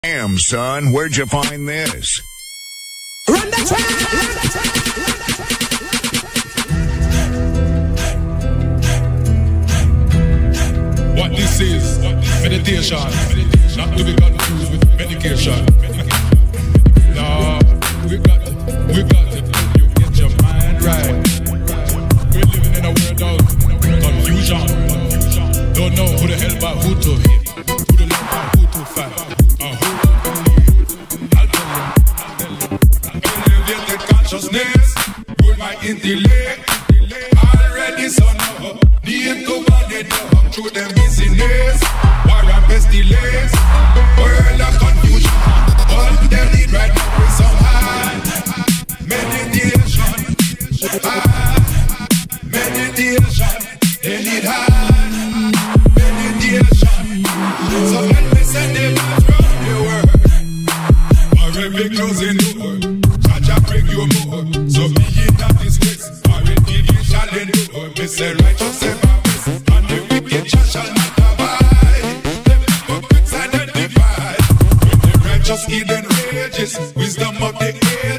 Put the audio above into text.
Damn, son, where'd you find this? Run the track! What this is, meditation, not to be confused with medication. No, we got to help you get your mind right. We're living in a world of confusion. Don't know who the hell by who to hit, who to love by who to fight, or who to believe. I'll tell you. Elevated consciousness, rule my intellect. Already so now, need to validate them through them business. War and pestilence, world of confusion. All they need right now is some high meditation. Meditation, they need high meditation. So let me send them out from the world. Or if they closing the door, Jaja bring you more. So be in that disgrace, or if you shall endure. Me say righteous say my best, and the wicked shall not abide. The hypocrites identified. When the righteous hidden rages, wisdom of the age.